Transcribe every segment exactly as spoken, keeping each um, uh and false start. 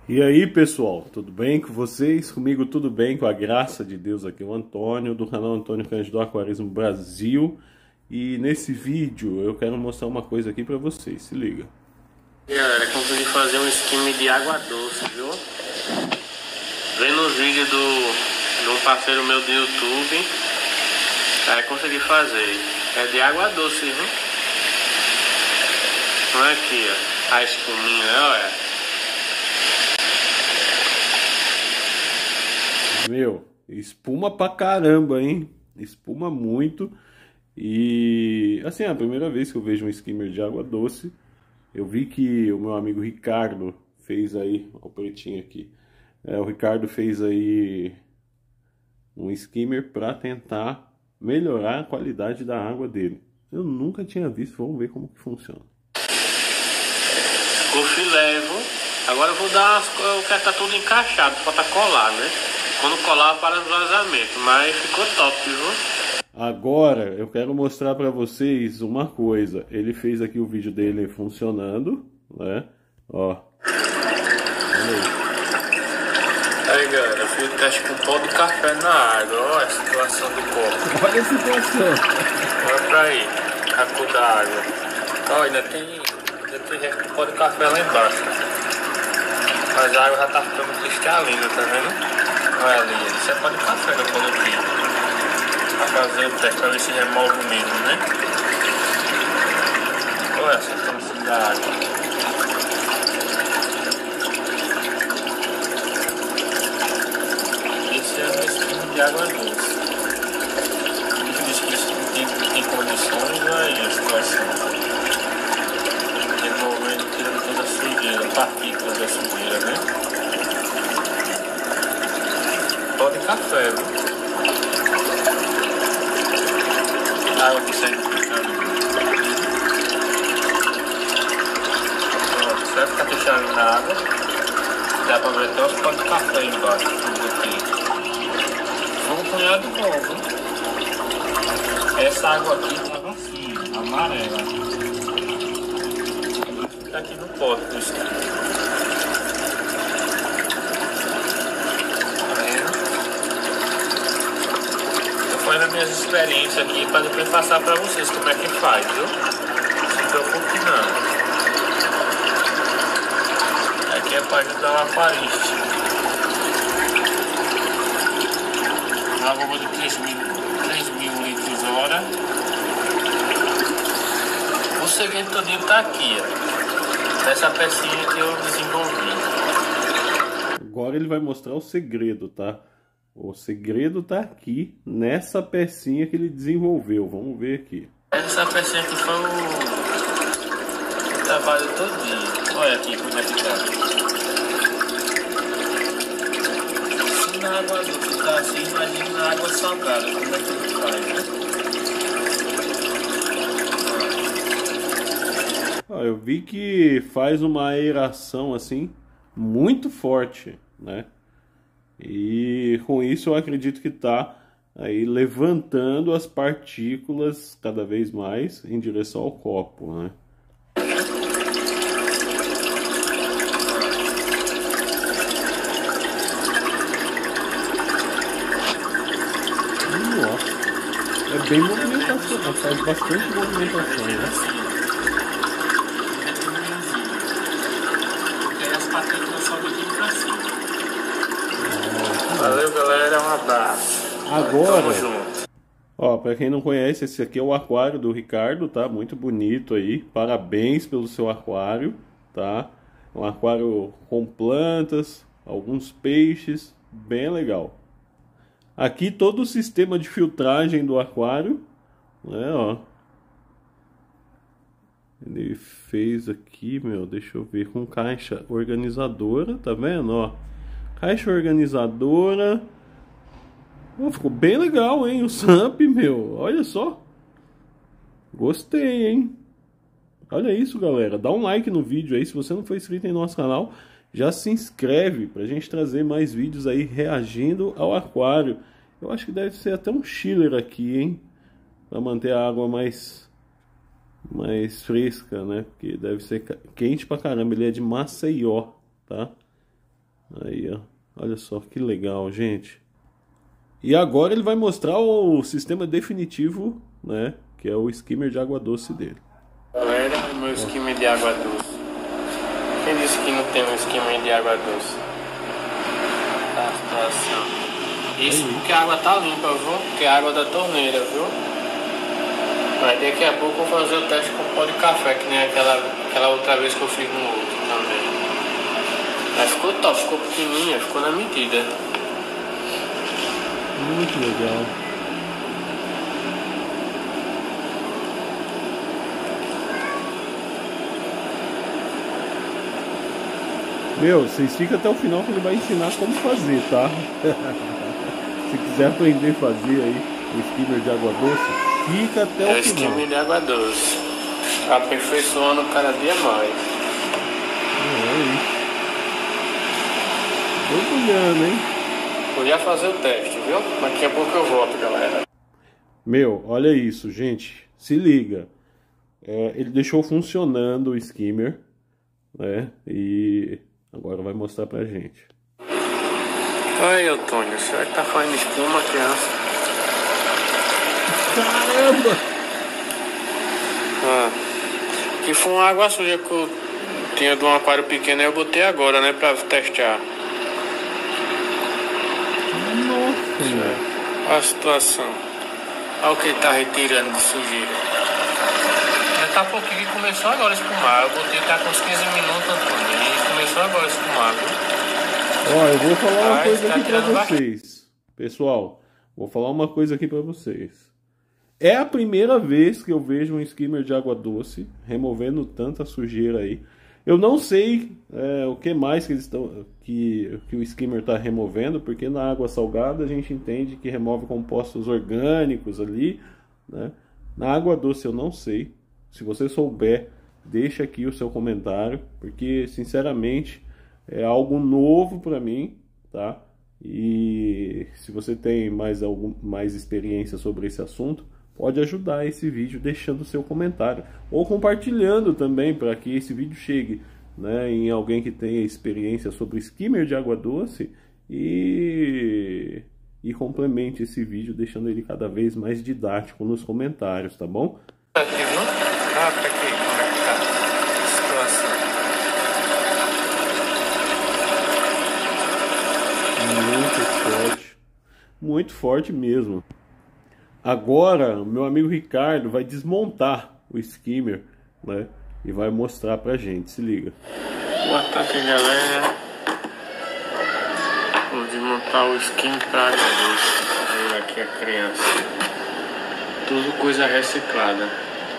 E aí, pessoal, tudo bem com vocês? Comigo tudo bem, com a graça de Deus. Aqui é o Antônio, do canal Antônio Cândido Aquarismo Brasil. E nesse vídeo eu quero mostrar uma coisa aqui pra vocês, se liga. E galera, consegui fazer um esquema de água doce, viu? Vendo os vídeos do, de um parceiro meu do YouTube, aí consegui fazer. É de água doce, viu? Olha aqui, ó, a espuminha, olha. Meu, espuma pra caramba, hein? Espuma muito. E assim, é a primeira vez que eu vejo um skimmer de água doce. Eu vi que o meu amigo Ricardo fez aí, ó, o pretinho aqui. É, o Ricardo fez aí um skimmer para tentar melhorar a qualidade da água dele. Eu nunca tinha visto, vamos ver como que funciona. O filé, viu? Agora eu vou dar umas, eu quero estar tudo encaixado, falta colar, né? Quando colar para os vazamentos, mas ficou top, viu? Agora eu quero mostrar para vocês uma coisa. Ele fez aqui o vídeo dele funcionando, né? Ó. Olha aí. Aí galera, eu fiz o teste com pó de café na água. Olha a situação do copo. Olha a situação. Olha pra aí, a cor da água. Ó, ainda tem, ainda tem resto de pó de café lá embaixo. Mas a água já tá ficando cristalina, tá vendo? Olha ali, isso é pó de café que eu coloquei. Pra fazer o teste, pra ver se remove mesmo, né? Olha essa situação da água. Esse é o esquema de água doce. Ele diz que isso não tem, tem condições, olha aí a situação. Removendo, tirando toda a sujeira, partículas da sujeira, né? Pó de café, viu? A água que sai ficando. Pronto, vai ficar fechado na água. Dá pra ver até os pó de café embaixo. Vou apanhar de novo. Essa água aqui estava assim, amarela. Fica aqui no pote do esquema. Foi nas minhas experiências aqui para depois passar para vocês como é que faz, viu? Não se preocupe não. Aqui é a página da aquarista. Uma bomba de três mil litros hora. O segredo todinho tá aqui, ó. Nessa pecinha que eu desenvolvi. Agora ele vai mostrar o segredo, tá? O segredo tá aqui nessa pecinha que ele desenvolveu. Vamos ver aqui. Essa pecinha aqui foi o, o trabalho todinho. Olha aqui como é que tá. Se na água doce tá assim, imagina na água salgada. Como é que ele faz, né? Ó, eu vi que faz uma aeração assim muito forte, né? E com isso eu acredito que está aí levantando as partículas cada vez mais em direção ao copo, né? Nossa, é bem movimentação, faz bastante movimentação, né? Porque as partículas sobem aqui pra cima. Valeu, galera, um abraço. Agora, tamo junto. Ó, para quem não conhece, esse aqui é o aquário do Ricardo, tá? Muito bonito aí. Parabéns pelo seu aquário, tá? Um aquário com plantas, alguns peixes, bem legal. Aqui todo o sistema de filtragem do aquário, né, ó. Ele fez aqui, meu, deixa eu ver, com caixa organizadora, tá vendo, ó? Caixa organizadora. Oh, ficou bem legal, hein? O Samp, meu. Olha só. Gostei, hein? Olha isso, galera. Dá um like no vídeo aí. Se você não for inscrito em nosso canal, já se inscreve pra gente trazer mais vídeos aí reagindo ao aquário. Eu acho que deve ser até um chiller aqui, hein? Pra manter a água mais, mais fresca, né? Porque deve ser quente pra caramba. Ele é de Maceió, tá? Aí, ó. Olha só que legal, gente. E agora ele vai mostrar o sistema definitivo, né? Que é o skimmer de água doce dele. Galera, meu skimmer de água doce. Quem disse que não tem um skimmer de água doce? Tá a situação. Isso porque a água tá limpa, viu? Porque é a água da torneira, viu? Mas daqui a pouco eu vou fazer o teste com pó de café, que nem aquela, aquela outra vez que eu fiz no outro também. Mas ficou top, ficou pequenininha, ficou na medida. Muito legal. Meu, vocês ficam até o final que ele vai ensinar como fazer, tá? Se quiser aprender a fazer aí o skimmer de água doce, fica até o É o final. skimmer de água doce. Aperfeiçoando cada dia mais. É isso. Mergulhando, hein? Vou já fazer o teste, viu? Daqui a pouco eu volto, galera. Meu, olha isso, gente. Se liga. É, ele deixou funcionando o skimmer, né? E agora vai mostrar pra gente. Oi, Antônio. Será que tá fazendo espuma, criança? Caramba! Ah, que foi uma água suja que eu tinha de um aquário pequeno, aí eu botei agora, né? Pra testar. Nossa, meu. Olha a situação. Olha o que ele tá retirando de sujeira. Já tá pouquinho que começou agora a espumar. Eu botei tá com uns quinze minutos, Antônio. E começou agora a espumar, viu? Ó, eu vou falar uma Ah, coisa tá aqui pra tirando vocês. Pessoal, vou falar uma coisa aqui pra vocês. É a primeira vez que eu vejo um skimmer de água doce removendo tanta sujeira aí. Eu não sei é, o que mais que, eles estão, que, que o skimmer está removendo, porque na água salgada a gente entende que remove compostos orgânicos ali, né? Na água doce eu não sei. Se você souber, deixa aqui o seu comentário, porque sinceramente é algo novo para mim, tá? E se você tem mais, algum, mais experiência sobre esse assunto, pode ajudar esse vídeo deixando o seu comentário ou compartilhando também para que esse vídeo chegue, né, em alguém que tenha experiência sobre skimmer de água doce e, e complemente esse vídeo deixando ele cada vez mais didático nos comentários, tá bom? Aqui, viu? Ah, tá aqui. Como é que tá a situação? Muito forte. Muito forte mesmo. Agora, o meu amigo Ricardo vai desmontar o skimmer, né? E vai mostrar pra gente, se liga. Boa tarde, galera. Vou desmontar o skimmer pra água doce. Olha aqui a criança. Tudo coisa reciclada.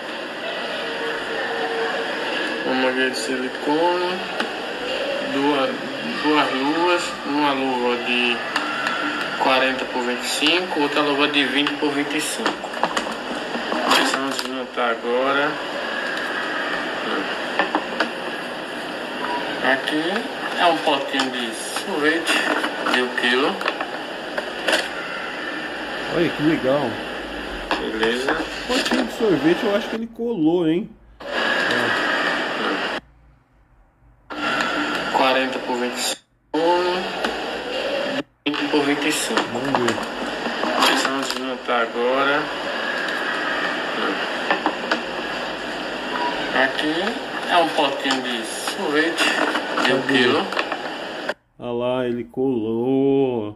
Uma mangueira de silicone, duas, duas luvas, uma luva de quarenta por vinte e cinco, outra luva de vinte por vinte e cinco. Vamos desmontar agora. Aqui é um potinho de sorvete de um quilo. Olha que legal. Beleza. Potinho de sorvete, eu acho que ele colou, hein? quarenta por vinte e cinco, vinte por vinte e cinco. Vamos ver. Vamos desmontar agora. Aqui é um potinho de sorvete de um quilo. Olha lá, ele colou.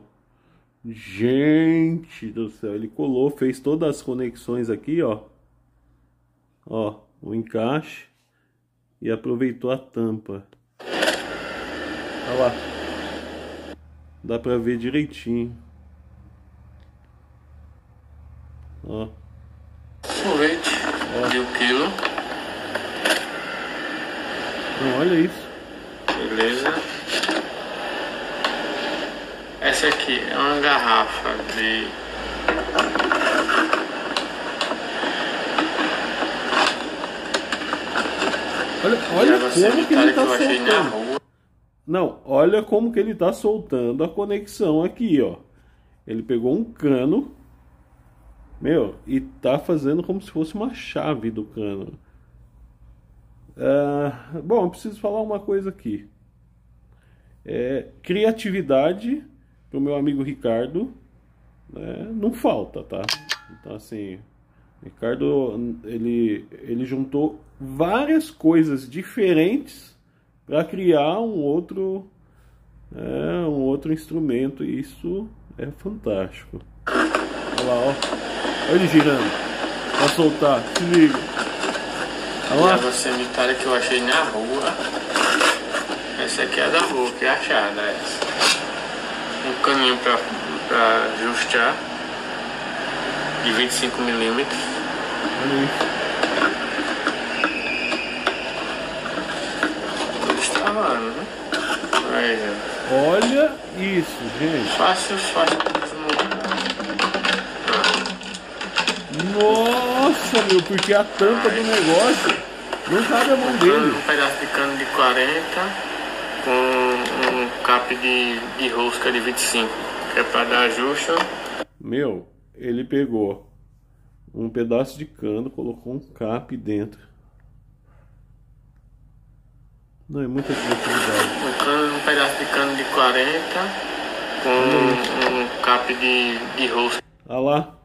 Gente do céu, ele colou, fez todas as conexões aqui, ó. Ó, o encaixe. E aproveitou a tampa. Olha lá. Dá pra ver direitinho. Ó. Sorvete Ó. de um quilo. Então, olha isso. Beleza. Essa aqui é uma garrafa de Olha, olha como que ele tá soltando. Não, olha como que ele tá soltando a conexão aqui, ó. Ele pegou um cano, meu, e tá fazendo como se fosse uma chave do cano. Uh, bom, eu preciso falar uma coisa aqui. é, criatividade pro meu amigo Ricardo, né, não falta, tá? Então assim, Ricardo, ele, ele juntou várias coisas diferentes para criar um outro, é, um outro instrumento, e isso é fantástico. Olha lá, ó, olha ele girando para soltar, se liga. Olha lá. Água sanitária que eu achei na rua. Essa aqui é da rua, que é achada essa. Um caninho para para ajustar de vinte e cinco milímetros. Olha isso. Destravando, né? Aí, Olha isso, gente. fácil, fácil de desmontar. Nossa, meu, porque a tampa do negócio não cabe a mão dele. Um pedaço de cano de quarenta com um cap de, de rosca de vinte e cinco, que é para dar ajuste. Meu, ele pegou um pedaço de cano, colocou um cap dentro. Não, é muita criatividade. Um, cano, um pedaço de cano de quarenta com um, um cap de, de rosca. Ah lá.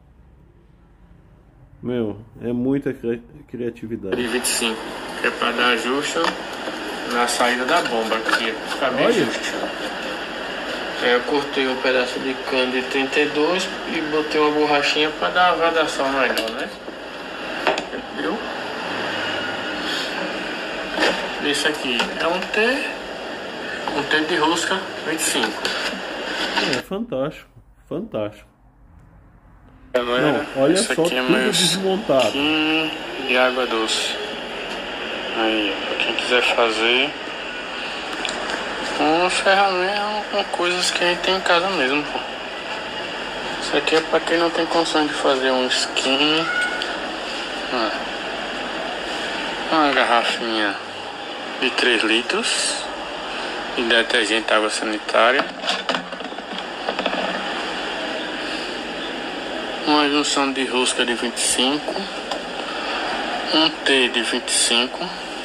Meu, é muita cri criatividade. De vinte e cinco, que é para dar ajuste na saída da bomba aqui, ficar bem justo. Aí eu cortei um pedaço de cano de trinta e dois e botei uma borrachinha para dar uma vedação melhor, né? Viu? Esse aqui é um T, um T de rosca vinte e cinco. É fantástico, fantástico. Não, Não, olha esse só aqui é tudo meu desmontado. De água doce. Aí, pra quem quiser fazer uma ferramenta com coisas que a gente tem em casa mesmo, pô. Isso aqui é pra quem não tem condição de fazer um skin. Ah. Uma garrafinha de três litros de detergente água sanitária. Uma junção de rosca de vinte e cinco. Um T de vinte e cinco.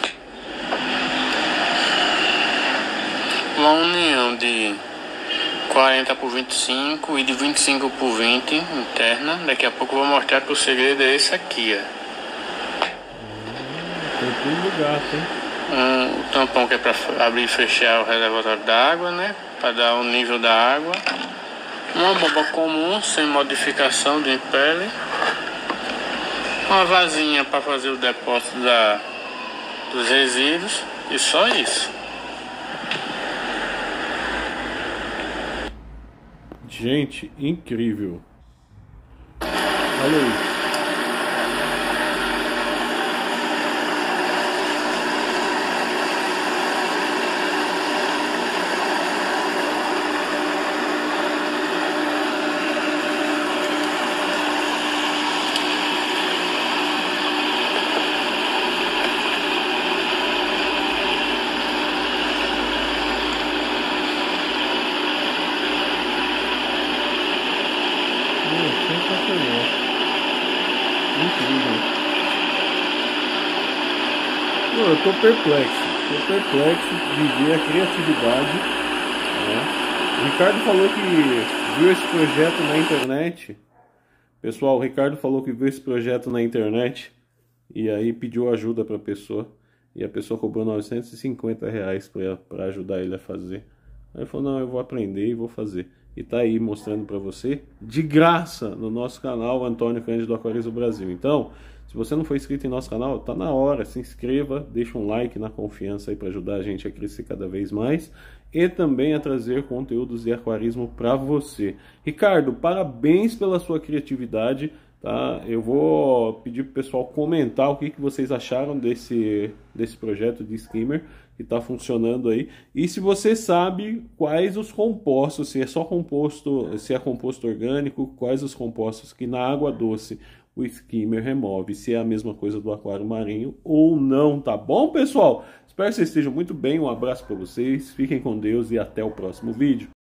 Uma união de quarenta por vinte e cinco e de vinte e cinco por vinte interna. Daqui a pouco eu vou mostrar que o segredo é esse aqui, ó. Tem tudo gato, hein? Um, o tampão que é para abrir e fechar o reservatório da água, né? Para dar o nível da água. Uma bomba comum, sem modificação de impele. Uma vasinha para fazer o depósito da, dos resíduos. E só isso. Gente, incrível. Olha aí. Não, eu tô perplexo, tô perplexo de ver a criatividade, né? O Ricardo falou que viu esse projeto na internet. Pessoal, o Ricardo falou que viu esse projeto na internet e aí pediu ajuda para a pessoa, e a pessoa cobrou novecentos e cinquenta reais para ajudar ele a fazer. Aí ele falou, não, eu vou aprender e vou fazer. E tá aí mostrando para você, de graça, no nosso canal Antônio Cândido Aquarismo Brasil. Então, se você não for inscrito em nosso canal, tá na hora, se inscreva, deixa um like na confiança aí para ajudar a gente a crescer cada vez mais e também a trazer conteúdos de aquarismo para você. Ricardo, parabéns pela sua criatividade, tá? Eu vou pedir pro pessoal comentar o que, que vocês acharam desse, desse projeto de skimmer que está funcionando aí, e se você sabe quais os compostos, se é só composto, se é composto orgânico, quais os compostos que na água doce o skimmer remove, se é a mesma coisa do aquário marinho ou não, tá bom, pessoal? Espero que vocês estejam muito bem, um abraço para vocês, fiquem com Deus e até o próximo vídeo.